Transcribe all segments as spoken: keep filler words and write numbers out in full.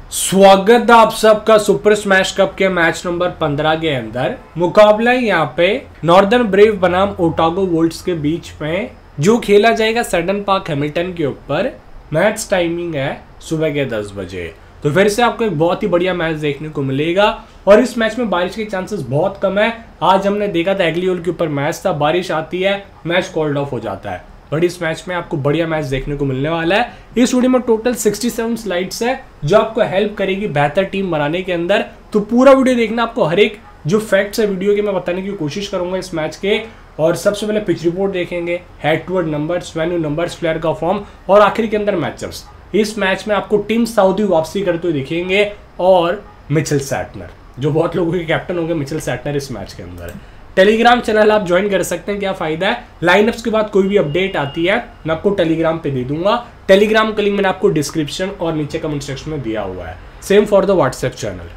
स्वागत है आप सबका सुपर स्मैश कप के मैच नंबर पंद्रह के अंदर। मुकाबला है यहाँ पे नॉर्दर्न ब्रेव बनाम ओटागो वोल्ट्स के बीच में, जो खेला जाएगा सेडन पार्क हैमिल्टन के ऊपर। मैच टाइमिंग है सुबह के दस बजे। तो फिर से आपको एक बहुत ही बढ़िया मैच देखने को मिलेगा और इस मैच में बारिश के चांसेस बहुत कम है। आज हमने देखा था एग्लियोल के ऊपर मैच था, बारिश आती है, मैच कॉल्ड ऑफ हो जाता है। बट इस मैच में आपको बढ़िया मैच देखने को मिलने वाला है। इस वीडियो में टोटल सड़सठ स्लाइड्स है जो आपको हेल्प करेगी बेहतर टीम बनाने के अंदर। तो पूरा वीडियो देखना, आपको हर एक जो फैक्ट्स है वीडियो के मैं बताने की कोशिश करूंगा इस मैच के। और सबसे पहले पिच रिपोर्ट देखेंगे, head to head numbers, venue numbers, player का फॉर्म और आखिर के अंदर मैचअप्स। इस मैच में आपको टीम सऊदी वापसी करते हुए दिखेंगे और मिचेल सैटनर, जो बहुत लोगों के कैप्टन होंगे मिचेल सैटनर इस मैच के अंदर। टेलीग्राम चैनल आप ज्वाइन कर सकते हैं। क्या फायदा है, लाइनअप्स के बाद कोई भी अपडेट आती है मैं आपको टेलीग्राम पे दे दूंगा। टेलीग्राम का लिंक मैंने आपको डिस्क्रिप्शन और नीचे कमेंट सेक्शन में दिया हुआ है। Same for the WhatsApp channel.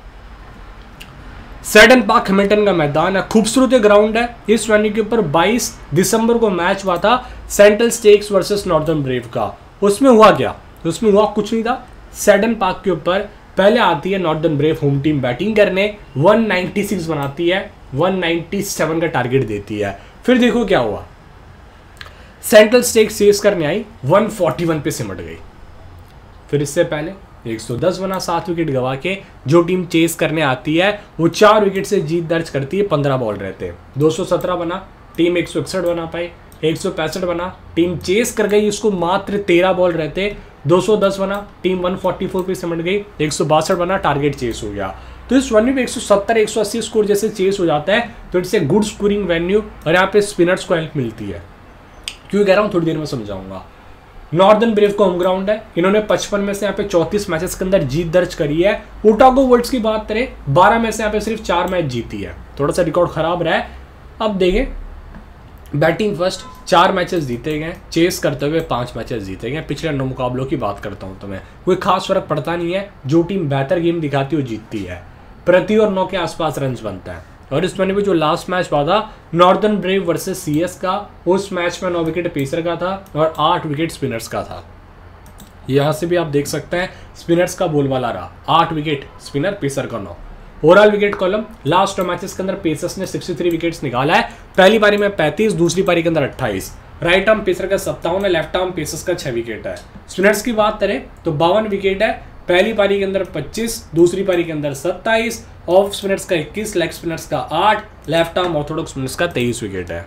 Seddon park Hamilton का मैदान है, खूबसूरत ग्राउंड है। इस वेन्यू के ऊपर बाईस दिसंबर को मैच हुआ था central stags versus northern brave का। उसमें हुआ क्या? उसमें हुआ कुछ नहीं था। सेडन पार्क के ऊपर पहले आती है northern brave home team batting करने, एक सौ छियानवे बनाती है, एक सौ सत्तानवे का टारगेट देती है। फिर देखो क्या हुआ, सेंट्रल स्टेक्स चेस करने आई, एक सौ इकतालीस पे सिमट गई। फिर इससे पहले एक सौ दस बना, सात विकेट गवा के जो टीम चेस करने आती है वो चार विकेट से जीत दर्ज करती है। पंद्रह बॉल रहते हैं, दो सौ सत्रह बना, टीम एक सौ इकसठ बना पाई। एक सौ पैंसठ बना, टीम चेस कर गई, उसको मात्र तेरह बॉल रहते, दो सौ दस बना, टीम एक सौ चौवालीस पे सिमट गई। एक सौ बासठ बना, टारगेट चेस हो गया। तो इस वेन्यू में एक सौ सत्तर एक सौ अस्सी स्कोर जैसे चेस हो जाता है तो it's a good scoring venue और यहाँ पे स्पिनर्स को हेल्प मिलती है। क्यों कह रहा हूँ थोड़ी देर में समझाऊंगा। नॉर्दर्न ब्रेव का होम ग्राउंड है, इन्होंने पचपन में से यहाँ पे चौंतीस मैचेस के अंदर जीत दर्ज करी है। ओटागो वोल्ट्स की बात करें, बारह में से यहाँ पे सिर्फ चार मैच जीती है, थोड़ा सा रिकॉर्ड खराब रहा है। अब देखें, बैटिंग फर्स्ट चार मैचेस जीते गए, चेस करते हुए पांच मैचेस जीते गए। पिछले नौ मुकाबलों की बात करता हूं तो मैं कोई खास फर्क पड़ता नहीं है, जो टीम बेहतर गेम दिखाती है वो जीतती है। प्रति और नौ के आसपास रन बनता है। और इस मैच में जो लास्ट मैच हुआ था नॉर्दर्न ब्रेव वर्सेस सीएस का, उस मैच में नौ विकेट पेसर का था और आठ विकेट स्पिनर्स का था। यहां से भी आप देख सकते हैं स्पिनर्स का बोलबाला रहा, आठ विकेट स्पिनर, पेसर का नौ। Overall wicket column last matches के अंदर पेसर्स ने तिरसठ विकेट्स निकाला है। पहली पारी में पैंतीस, दूसरी पारी के अंदर अट्ठाईस। राइट आर्म पेसर का सत्तावन है, लेफ्ट आर्म पेसर्स का छह विकेट है। स्पिनर्स की बात करें तो बावन विकेट है, पहली पारी के अंदर पच्चीस, दूसरी पारी के अंदर सत्ताईस। ऑफ स्पिनर्स का इक्कीस, लेग स्पिनर्स का आठ, लेफ्ट आर्म ऑर्थोडॉक्स स्पिनर्स का तेईस विकेट है।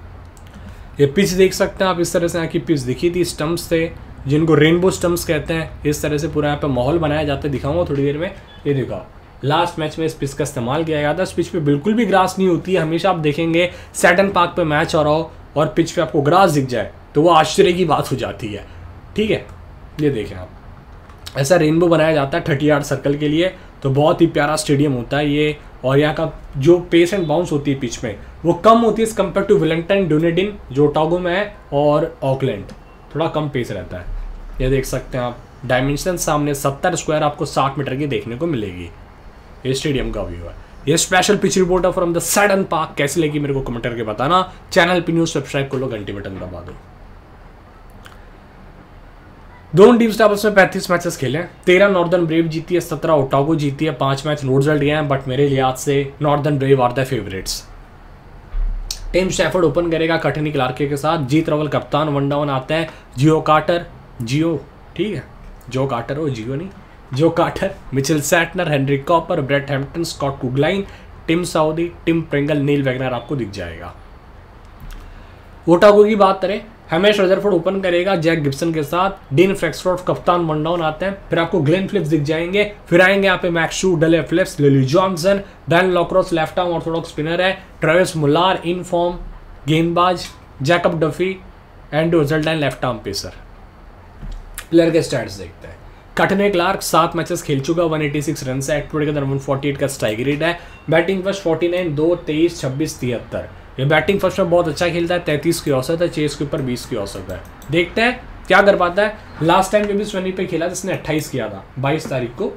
ये पिच देख सकते हैं आप, इस तरह से यहाँ की पिच दिखी थी, स्टम्प्स थे जिनको रेनबो स्टम्प्स कहते हैं। इस तरह से पूरा यहाँ पे माहौल बनाया जाता है, दिखाऊंगा थोड़ी देर में। ये दिखाओ, लास्ट मैच में इस पिच का इस्तेमाल किया गया था। इस पिच पे बिल्कुल भी ग्रास नहीं होती है। हमेशा आप देखेंगे सेडन पार्क पे मैच हो रहा हो और पिच पे आपको ग्रास दिख जाए तो वो आश्चर्य की बात हो जाती है। ठीक है, ये देखें आप, ऐसा रेनबो बनाया जाता है थर्टी यार्ड सर्कल के लिए। तो बहुत ही प्यारा स्टेडियम होता है ये। और यहाँ का जो पेस एंड बाउंस होती है पिच में वो कम होती है कंपेयर टू विलिंगटन, ड्यूनेडिन जो ओटागो में है, और ऑकलैंड, थोड़ा कम पेस रहता है। ये देख सकते हैं आप, डायमेंशन सामने सत्तर स्क्वायर आपको साठ मीटर की देखने को मिलेगी। ये स्टेडियम का व्यू है। ये स्पेशल पिच रिपोर्ट है फ्रॉम द सेडन पार्क। कैसी लगी मेरे को कमेंट करके बताना। चैनल पे न्यूज सब्सक्राइब कर लो, घंटी बटन दबा दो। दोनों टीम्स ने आपस में पैंतीस मैचेस खेले, तेरह नॉर्दर्न ब्रेव जीती है, सत्रह ओटागो जीती है। पांच मैच नो रिजल्ट गए हैं, बट मेरे लिहाज से northern brave are the favourites. Tim Seifert open करेगा कटनी क्लार्के के साथ। जीत रवल कप्तान, वन डाउन आते हैं जियो कार्टर, जियो ठीक है, जो कार्टर हो, जियो नहीं, Joe Carter, Mitchell Santner, Henry Cooper, Brett Hampton, Scott Kuggeleijn, Tim Southee, Tim Pringle, Neil Wagner आपको दिख जाएगा। ओटागो की बात करें, हमेश रदरफोर्ड ओपन करेगा जैक गिब्सन के साथ। डीन फ्लेक्सफोर्ड कप्तान, वन डाउन आते हैं। फिर आपको ग्लेन फिलिप्स दिख जाएंगे। फिर आएंगे यहाँ पे Max Chu, Dale Phillips, Lily Johnson, Ben Lockrose left arm orthodox spinner है, ट्रेविस मुलार इन फॉर्म गेंदबाज, Jacob Duffy, Andrew Hazeldine left arm pacer. Player के स्टैट्स देखते हैं। कटने क्लार्क सात मैचेस खेल चुका, एक सौ छियासी रन है, एक्ट के अंदर एक सौ अड़तालीस का स्ट्राइक रेट है। बैटिंग फर्स्ट उनचास, दो, तेईस, छब्बीस, तिहत्तर। ये बैटिंग फर्स्ट में बहुत अच्छा खेलता है, तैंतीस की औसत है, चेस के ऊपर बीस की औसत है। देखते हैं क्या कर पाता है। लास्ट टाइम भी इस वेन्यू पे खेला जिसने अट्ठाईस किया था बाईस तारीख को।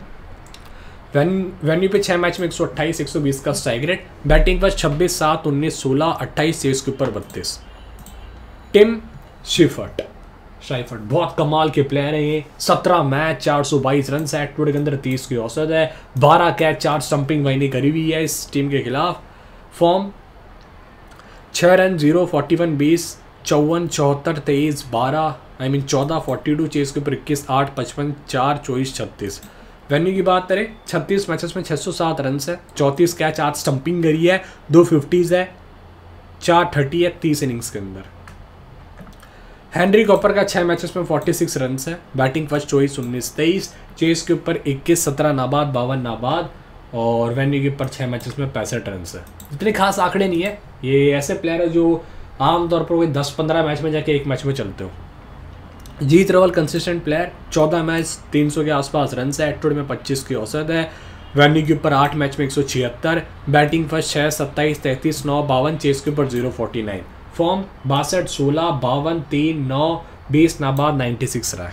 वेन्यू पे छह मैच में एक सौ अट्ठाईस, एक सौ बीस का स्ट्राइक रेट। बैटिंग फर्स्ट छब्बीस, सात, उन्नीस, सोलह, अट्ठाईस, चेस के ऊपर बत्तीस। टिम शेफर्ड स्ट्राइफर्ड बहुत कमाल के प्लेयर हैं ये। सत्रह मैच चार सौ बाईस रन है, टूर के अंदर तीस की औसत है, बारह कैच चार स्टंपिंग वाइनी करी हुई है इस टीम के खिलाफ। फॉर्म छः रन जीरो फोर्टी वन बीस चौवन चौहत्तर तेईस बारह आई मीन चौदह फोर्टी टू चेस के ऊपर इक्कीस आठ पचपन चार चौबीस छत्तीस। वेन्यू की बात करें छत्तीस मैचेस में छः सौ सात रन है, चौंतीस कैच आठ स्टंपिंग करी है, दो फिफ्टीज़ है, चार थर्टी है तीस इनिंग्स के अंदर। हेनरी कॉपर का छः मैचेस में छियालीस रन है, बैटिंग फर्स्ट चौबीस उन्नीस तेईस, चेस के ऊपर इक्कीस सत्रह नाबाद बावन नाबाद, और वेन्यू के ऊपर छः मैचेस में पैंसठ रन है। इतने खास आंकड़े नहीं है, ये ऐसे प्लेयर है जो आमतौर पर कोई दस पंद्रह मैच में जाके एक मैच में चलते हो। जीत रवल कंसिस्टेंट प्लेयर, चौदह मैच तीन सौ के आसपास रन है, एटवुड में पच्चीस की औसत है, वेन्यू के ऊपर आठ मैच में एक सौ छिहत्तर, बैटिंग फर्स्ट छः सत्ताईस तैंतीस नौ बावन, चेस के ऊपर जीरो फोर्टी नाइन। फॉर्म बासठ सोलह बावन तीन नौ बीस नाबाद नाइन्टी सिक्स रहा है।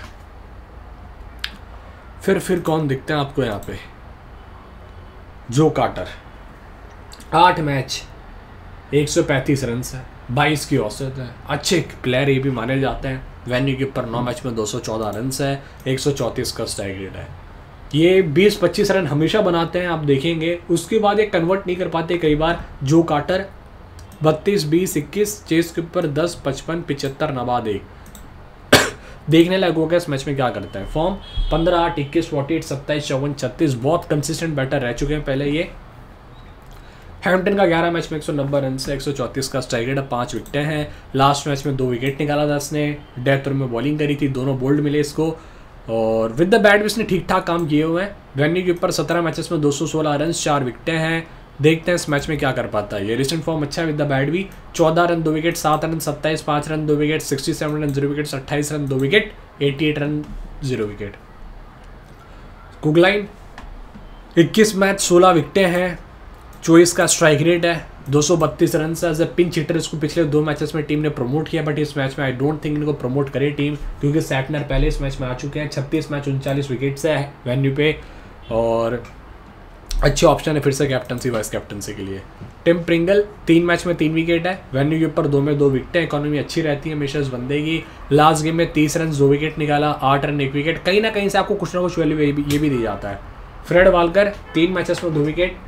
फिर फिर कौन दिखते हैं आपको यहाँ पे? जो कार्टर, आठ मैच एक सौ पैंतीस रन है, बाईस की औसत है, अच्छे प्लेयर ये भी माने जाते हैं। वेन्यू के ऊपर नौ मैच में दो सौ चौदह रन है, एक सौ चौंतीस का स्ट्राइक रेट है। ये बीस पच्चीस रन हमेशा बनाते हैं, आप देखेंगे। उसके बाद ये कन्वर्ट नहीं कर पाते कई बार। जो कार्टर बत्तीस बीस इक्कीस, चेस के ऊपर दस पचपन पिचहत्तर नवाद एक। देखने लायक होगा इस मैच में क्या करता है। फॉर्म पंद्रह आठ इक्कीस फोर्टी एट सत्ताईस चौवन छत्तीस, बहुत कंसिस्टेंट बैटर रह चुके हैं पहले ये। हैम्पटन का ग्यारह मैच में एक सौ नब्बे रन से, एक सौ चौंतीस का स्ट्राइक रेट है, पाँच विकेटें हैं। लास्ट मैच में दो विकेट निकाला था इसने, डेथ ओवर में बॉलिंग करी थी, दोनों बोल्ड मिले इसको, और विद द बैट भी इसने ठीक ठाक काम किए हुए हैं। वेन्यू के ऊपर सत्रह मैचेस में दो सौ सोलह रन, चार विकेटें हैं। देखते हैं इस मैच में क्या कर पाता है ये। रिसेंट फॉर्म अच्छा है विद द बैट भी, चौदह रन दो विकेट, सात रन सत्ताईस, पाँच रन दो wicket, sixty seven run zero wicket, अट्ठाईस रन दो wicket, eighty eight run zero wicket. Kuggeleijn इक्कीस मैच सोलह विकेटें हैं, चौबीस का स्ट्राइक रेट है, दो सौ बत्तीस रन से। एज ए पिंच हिटर इसको पिछले दो मैचेस में टीम ने प्रमोट किया, बट इस मैच में आई डोंट थिंक इनको प्रमोट करे टीम, क्योंकि सैटनर पहले इस मैच में आ चुके हैं। छत्तीस मैच उनचालीस विकेट्स है वेन्यू पे, और अच्छे ऑप्शन है फिर से कैप्टनसी वाइस कैप्टनसी के लिए। टिम प्रिंगल तीन मैच में तीन विकेट है, वेन्यू के ऊपर दो में दो विकेट है, इकोनॉमी अच्छी रहती है हमेशा इस बंदे की। लास्ट गेम में तीस रन दो विकेट निकाला, आठ रन एक विकेट, कहीं ना कहीं से आपको कुछ ना कुछ वैल्यू ये भी दी जाता है। फ्रेड वाल्कर तीन मैचेस में दो विकेट,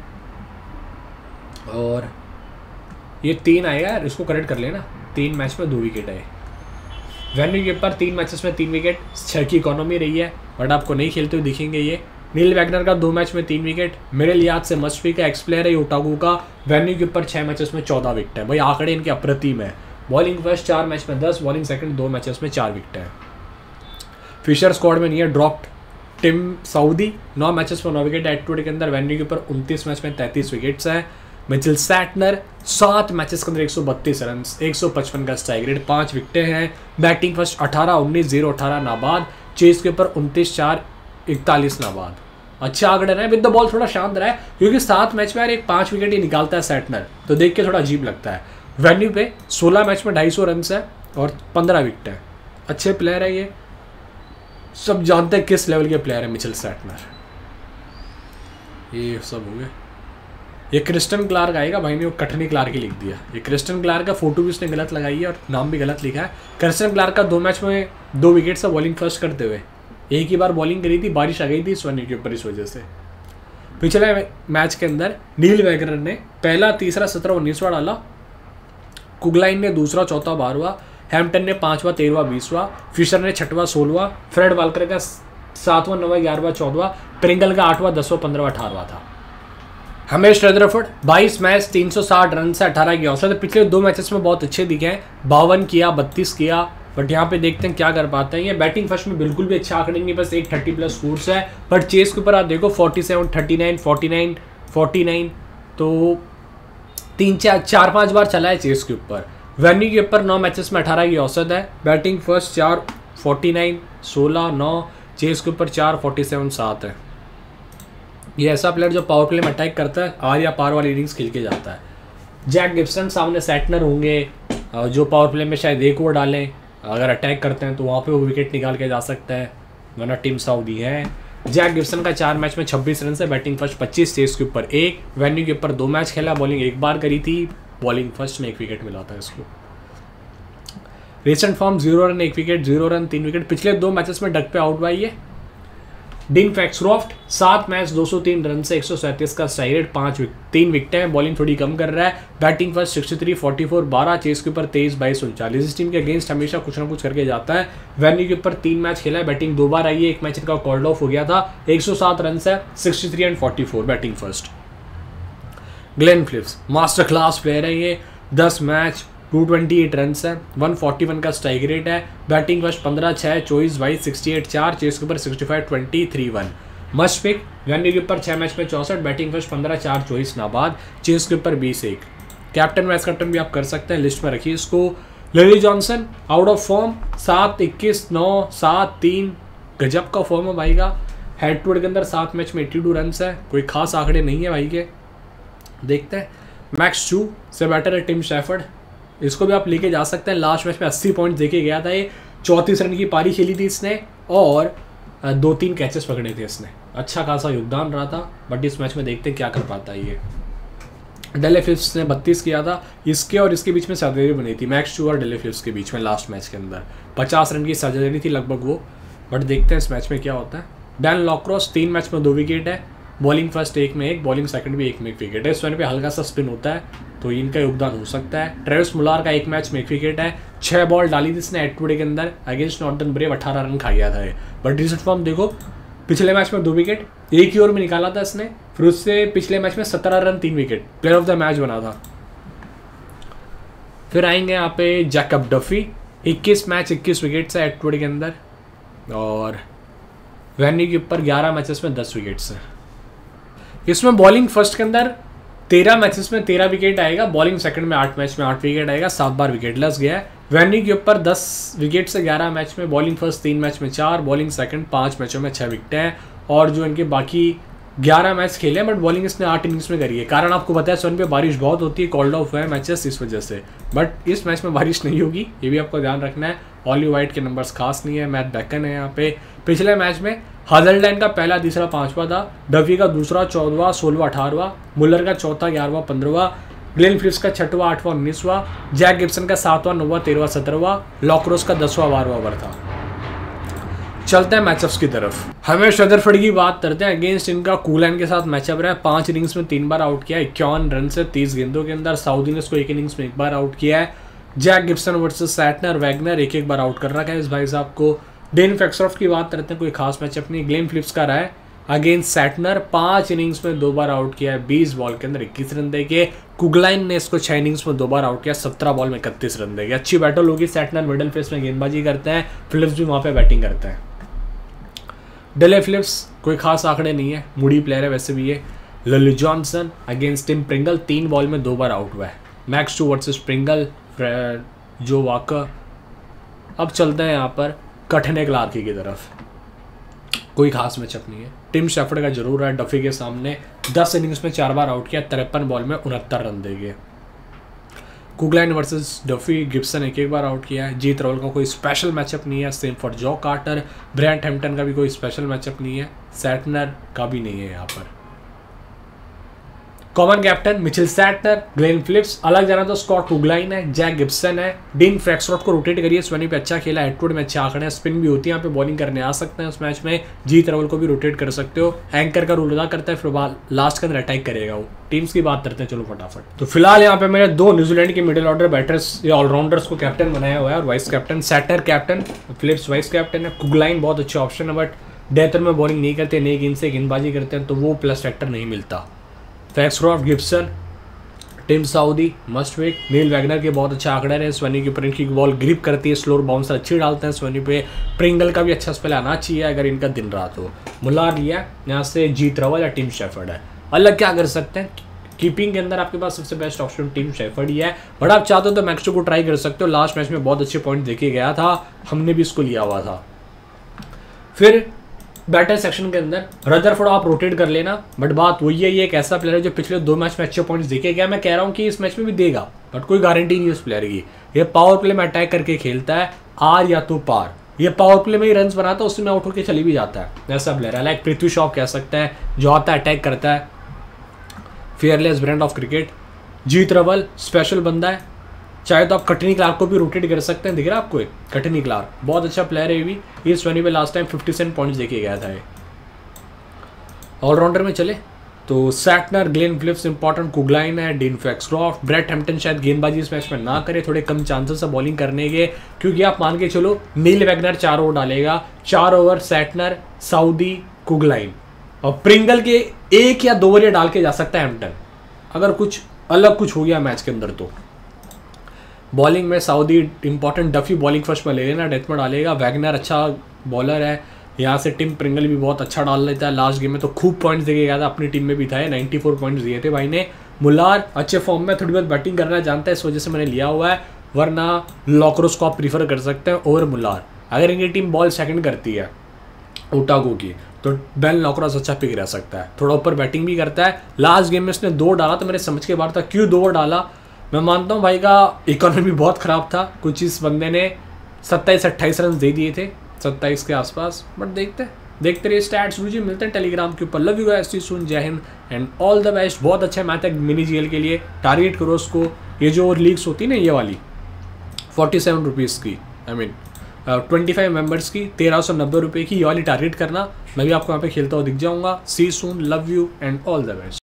और ये तीन आएगा यार, इसको करेक्ट कर लेना, तीन मैच में दो विकेट आए। वेन्यू के ऊपर तीन मैचेस में तीन विकेट, छः की इकोनॉमी रही है, बट आपको नहीं खेलते हुए दिखेंगे ये। नील वैगनर का दो मैच में तीन विकेट, मेरे लिहाज से मस्ट बी का एक्स प्लेयर है ओटागू का। वेन्यू के ऊपर छः मैचेस में चौदह विकेट है, भाई आंकड़े इनके अप्रतिम है। बॉलिंग फर्स्ट चार मैच में दस, बॉलिंग सेकंड दो मैचेस में चार विकेट है। फिशर स्क्वाड में नहीं है, ड्रॉप्ड। टिम साउदी नौ मैचेस में नौ विकेट, एटवुड के अंदर वेन्यू के ऊपर उनतीस मैच में तैंतीस विकेट्स है। मिचेल सैटनर सात मैचेस के अंदर एक सौ बत्तीस रन, एक सौ पचपन का स्ट्राइक रेट, पाँच विकेटें हैं। बैटिंग फर्स्ट अठारह उन्नीस जीरो अठारह नाबाद, चेस के ऊपर उनतीस चार इकतालीस नाबाद। अच्छा आंकड़ा रहा है, विद द बॉल थोड़ा शांत रहा है, क्योंकि सात मैच में यार एक पाँच विकेट ही निकालता है सैटनर, तो देख के थोड़ा अजीब लगता है। वेन्यू पे सोलह मैच में ढाई सौ रन है और पंद्रह विकेट है। अच्छे प्लेयर है ये, सब जानते हैं किस लेवल के प्लेयर है मिचेल सैटनर। ये सब हो गए। ये क्रिस्टन क्लार्क आएगा, भाई ने वो कटनी क्लार्क ही लिख दिया। ये क्रिस्टन क्लार्क का फोटो भी उसने गलत लगाई है और नाम भी गलत लिखा है। क्रिस्टन क्लार्क का दो मैच में दो विकेट से बॉलिंग फर्स्ट करते हुए, एक ही बार बॉलिंग करी थी, बारिश आ गई थी इस वेन्यू के ऊपर, इस वजह से। पिछले मैच के अंदर नील वैगनर ने पहला तीसरा सत्रह उन्नीसवा डाला, कुगलाइन ने दूसरा चौथा बारहवा, हैम्पटन ने पांचवा तेरहवा बीसवा, फिशर ने छठवा सोलहवा, फ्रेड वाल्कर का सातवां नौवां ग्यारहवा चौदहवा, प्रिंगल का आठवां दसवां पंद्रहवा अठारहवा था। हमेश रदरफोर्ड बाईस मैच तीन सौ साठ रन से अठारह की औसत, पिछले दो मैचेस में बहुत अच्छे दिखे हैं, बावन किया बत्तीस किया, बट यहाँ पे देखते हैं क्या कर पाते हैं। ये बैटिंग फर्स्ट में बिल्कुल भी अच्छा आंकड़े नहीं, बस एक थर्टी प्लस स्कोर्स है, बट चेस के ऊपर आप देखो forty seven thirty nine forty nine forty nine, तो तीन चार चार पाँच बार चला है चेस के ऊपर। वेन्यू के ऊपर नौ मैचेस में अठारह की औसत है, बैटिंग फर्स्ट चार फोर्टी नाइन सोलह नौ, चेस के ऊपर चार फोर्टी सेवन सात है। ये ऐसा प्लेयर जो पावर प्ले में अटैक करता है, आर या पार वाली इनिंग्स खेल के जाता है। जैक गिब्सन सामने सैटनर होंगे जो पावर प्ले में शायद एक ओवर डालें, अगर अटैक करते हैं तो वहाँ पे वो विकेट निकाल के जा सकता है, वरना टीम साउदी है। जैक गिब्सन का चार मैच में छब्बीस रन से, बैटिंग फर्स्ट पच्चीस, चेस के ऊपर एक, वेन्यू के ऊपर दो मैच खेला, बॉलिंग एक बार करी थी, बॉलिंग फर्स्ट में एक विकेट मिला था इसको। रिसेंट फॉर्म जीरो रन एक विकेट, जीरो रन तीन विकेट, पिछले दो मैचेस में डक पे आउट हुआ है। डीन फैक्सक्रॉफ्ट सात मैच दो सौ तीन रन से एक सौ सैंतीस का स्ट्राइक रेट, पांच तीन विकेट हैं, बॉलिंग थोड़ी कम कर रहा है। Batting first sixty three forty four बारह, चेस के ऊपर तेईस बाईस उनचालीस। इस टीम के अगेंस्ट हमेशा कुछ ना कुछ करके जाता है। वेन्यू के ऊपर तीन मैच खेला है, बैटिंग दो बार आई है, एक मैच इनका कॉल्ड ऑफ हो गया था। एक सौ सात रन है, sixty three and forty four batting first. Glenn Phillips master class player है ये, दस match two twenty eight run है, वन फोर्टी वन का स्ट्राइक रेट है। बैटिंग फर्स्ट पंद्रह छः चौबीस बाईस सिक्सटी एट चार, चेस के ऊपर sixty five twenty three one. Must pick venue के ऊपर छः मैच में चौसठ, बैटिंग फर्स्ट पंद्रह चार चौबीस नाबाद, चेस के ऊपर बीस एक। कैप्टन वाइस कैप्टन भी आप कर सकते हैं, लिस्ट में रखिए इसको। Lily Johnson out of form, सात इक्कीस नौ सात तीन, गजब का फॉर्म है भाई का। हेड टू हेड के अंदर सात मैच में एट्टी टू रन है, कोई खास आंकड़े नहीं है भाई के। देखते हैं मैक्स चू से बेटर है टिम शेफर्ड, इसको भी आप लेके जा सकते हैं। लास्ट मैच में अस्सी पॉइंट देके गया था ये, चौंतीस रन की पारी खेली थी इसने और दो तीन कैचेस पकड़े थे इसने, अच्छा खासा योगदान रहा था। बट इस मैच में देखते हैं क्या कर पाता है ये। डेले फिलिप्स ने बत्तीस किया था, इसके और इसके बीच में सर्जरी बनी थी, मैक्स चू और डेले फिलिप्स के बीच में लास्ट मैच के अंदर पचास रन की सर्जरी थी लगभग वो। बट देखते हैं इस मैच में क्या होता है। डैन लॉक्रॉस तीन मैच में दो विकेट है, बॉलिंग फर्स्ट एक में एक, बॉलिंग सेकंड भी एक में एक विकेट है। इस वन पे हल्का सा स्पिन होता है तो इनका योगदान हो सकता है। ट्रेविस मुलार का एक मैच में एक विकेट है, छह बॉल डाली थी इसने एट टूडे के अंदर अगेंस्ट नॉर्थर्न ब्रेव, अठारह रन खा गया था ये। बट रिसेंट फॉर्म देखो, पिछले मैच में दो विकेट एक ही ओवर में निकाला था इसने, फिर उससे पिछले मैच में सत्रह रन तीन wicket, player of the match बना था। फिर आएंगे यहाँ पे जैकब डफी, इक्कीस मैच इक्कीस विकेट्स है एट टूडे के अंदर और वेन्यू के ऊपर ग्यारह मैचेस में दस विकेट्स है। इसमें बॉलिंग फर्स्ट के अंदर तेरह मैचेस में तेरह विकेट आएगा, बॉलिंग सेकंड में आठ मैच में आठ विकेट आएगा, सात बार विकेट लेस गया है। वेन्यू के ऊपर दस विकेट से ग्यारह मैच में, बॉलिंग फर्स्ट तीन मैच में चार, बॉलिंग सेकंड पाँच मैचों में छः विकेट हैं और जो इनके बाकी ग्यारह मैच खेले हैं बट बॉलिंग इसने आठ इनिंग्स में करी है। कारण आपको पता है सोन पे बारिश बहुत होती है, कॉल्ड ऑफ हुआ है मैचेस इस वजह से, बट इस मैच में बारिश नहीं होगी, ये भी आपको ध्यान रखना है। ऑली वाइट के नंबर्स खास नहीं है, मैट बैकन है यहाँ पे। पिछले मैच में हाजलडैन का पहला तीसरा पांचवा था, डफी का दूसरा चौदहवा सोलवा अठारहवा, मुलर का चौथा ग्यारहवा पंद्रहवा, ग्लेन फिलिप्स का छठवा आठवां उन्नीसवा, जैक गिब्सन का सातवां नौवा तेरहवा सत्रहवा, लॉक्रोस का दसवां बारहवा ओवर था। चलते हैं मैचअप्स की तरफ। हमें शदरफर्ड की बात करते हैं, अगेंस्ट इनका कूलैंड के साथ मैचअप रहा है, पांच इनिंग्स में तीन बार आउट किया है, इक्यावन रन से तीस गेंदों के अंदर। साउदी ने इसको एक इनिंग्स में एक बार आउट किया है। Jack Gibson versus Santner, Wagner एक एक बार आउट कर रखा है इस भाई साहब को। डेन फैक्सक्रॉफ्ट की बात करते हैं, कोई खास मैचअप नहीं। ग्लेन फिलिप्स का रहा है अगेंस्ट सैटनर, पांच इनिंग्स में दो बार आउट किया है, बीस बॉल के अंदर इक्कीस रन देके। कुगलाइन ने इसको छह इनिंग्स में दो बार आउट किया, सत्रह बॉल में इकतीस रन देके। अच्छी बैटल होगी, सैटनर मिडिल फेस में गेंदबाजी करते हैं, फिलिप्स भी वहाँ पे बैटिंग करते हैं। डेले फिलिप्स कोई खास आंकड़े नहीं है, मूडी प्लेयर है वैसे भी ये। Lily Johnson against Tim Pringle, तीन बॉल में दो बार आउट हुआ है। Max too versus Pringle, Joe Walker. अब चलते हैं यहाँ पर कठने क्लार्की की तरफ, कोई खास मैचअप नहीं है। टिम शेफर्ड का जरूर है, डफी के सामने दस इनिंग्स में चार बार आउट किया, तिरपन बॉल में उनहत्तर रन देंगे। कुगलाइन वर्सेस डफी, गिब्सन एक एक बार आउट किया है। जीत रॉल का कोई स्पेशल मैचअप नहीं है, same for Joe Carter. Brian Hampton का भी कोई स्पेशल मैचअप नहीं है, सैटनर का भी नहीं है यहाँ पर। Common captain Mitchell Santner, Glenn Phillips. अलग जाना तो स्कॉट कुगलाइन है, जैक गिब्सन है। डीन फैक्सक्रॉफ्ट को रोटेट करिए, स्वनी पे अच्छा खेला, हेडटूड में अच्छा आंकड़े, स्पिन भी होती है यहाँ पे, बॉलिंग करने आ सकते हैं उस मैच में। जीत रवल को भी रोटेट कर सकते हो, एंकर का रोल अदा करता है, फिर लास्ट के अंदर अटैक करेगा वो। टीम्स की बात करते हैं चलो फटाफट। तो फिलहाल यहाँ पे मेरे दो न्यूजीलैंड के मिडिल ऑर्डर बैटर्स या ऑलराउंडर्स को कैप्टन बनाया हुआ है और vice captain. Santner captain, Phillips vice captain है। कुगलाइन बहुत अच्छा ऑप्शन है बट डेथर में बॉलिंग नहीं करते, नई गेंद से गेंदबाजी करते हैं तो वो प्लस फैक्टर नहीं मिलता। Foxcroft, Gibson, Tim Southee must विक। नील वैगनर के बहुत अच्छा आंकड़ा है, स्वनी के ऊपर इनकी बॉल ग्रिप करती है, स्लोर बाउंसर अच्छी डालते हैं स्वनी पे। प्रिंगल का भी अच्छा स्पेल आना चाहिए अगर इनका दिन रात हो। मुलार लिया यहाँ से जीत रवल या टिम शेफर्ड है। अलग क्या कर सकते हैं, कीपिंग के अंदर आपके पास सबसे बेस्ट ऑप्शन टीम शेफर्ड ही है, बट आप चाहते हो तो मैक्सो को ट्राई कर सकते हो। लास्ट मैच में बहुत अच्छे पॉइंट देखे गया था, हमने भी इसको लिया हुआ था। फिर बैटर सेक्शन के अंदर रदरफोर्ड आप रोटेट कर लेना, बट बात वही है, ये एक ऐसा प्लेयर है जो पिछले दो मैच में अच्छे पॉइंट्स देखे गया। मैं कह रहा हूँ कि इस मैच में भी देगा, बट कोई गारंटी नहीं है उस प्लेयर की। ये पावर प्ले में अटैक करके खेलता है, आर या तो पार। ये पावर प्ले में ही रन्स बनाता है, उसमें आउट होकर चली भी जाता है, ऐसा प्लेयर है। लाइक पृथ्वी शॉ कह सकते हैं, जो आता है अटैक करता है, fearless brand of cricket. Jeet Raval special बंदा है, चाहे तो आप कटनी क्लार्क को भी रोटेट कर सकते हैं। दिख रहा है आपको, एक कटनी क्लार्क बहुत अच्छा प्लेयर है ये भी। इस ट्वेंटी पे last time fifty seven points देके गया था ये। ऑलराउंडर में चले तो Santner, Glenn Phillips important, Kuggeleijn है, डीन फैक्सक्रॉफ्ट, ब्रेट हैम्पटन शायद गेंदबाजी इस मैच में ना करे, थोड़े कम चांसेस है बॉलिंग करने के, क्योंकि आप मान के चलो नील वैगनर चार ओवर डालेगा, चार ओवर सैटनर, साउदी, कुगलाइन और प्रिंगल के एक या दो ओवर ये डाल के जा सकता है हैम्पटन, अगर कुछ अलग कुछ हो गया मैच के अंदर। तो बॉलिंग में Southee important, Duffy bowling first में ले लेना, डेथ में डालेगा, वैगनर अच्छा बॉलर है, यहाँ से टिम प्रिंगल भी बहुत अच्छा डाल लेता है, लास्ट गेम में तो खूब पॉइंट्स देके गया था, अपनी टीम में भी था, चौरानवे पॉइंट्स दिए थे भाई ने। मुलार अच्छे फॉर्म में, थोड़ी बहुत बैटिंग करना जानता है, इस वजह से मैंने लिया हुआ है, वरना लॉकरोस को आप प्रीफर कर सकते हैं ओवर मुलार। अगर इनकी टीम बॉल सेकंड करती है ओटागो की तो बेन लॉकरोस अच्छा पिक रह सकता है, थोड़ा ऊपर बैटिंग भी करता है। लास्ट गेम में उसने दो डाला तो मेरे समझ के बाहर था, क्यों दो ओवर डाला। मैं मानता हूँ भाई का इकोनॉमी बहुत ख़राब था, कुछ इस बंदे ने सत्ताईस अट्ठाईस रन दे दिए थे, सत्ताईस के आसपास, बट देखते देखते रहिए स्टैट्स जी, मिलते हैं टेलीग्राम के ऊपर। Love you guys, see you soon, जय हिंद एंड ऑल द बेस्ट। बहुत अच्छा मैच है मिनी जीएल के लिए, टारगेट करो उसको। ये जो लीग्स होती है ना ये वाली फोर्टी सेवन रुपीज़ की, I mean twenty five members की, तेरह सौ नब्बे रुपये की, ये वाली टारगेट करना। मैं भी आपको यहाँ पे खेलता हुआ दिख जाऊँगा। See you soon, love you and all the best.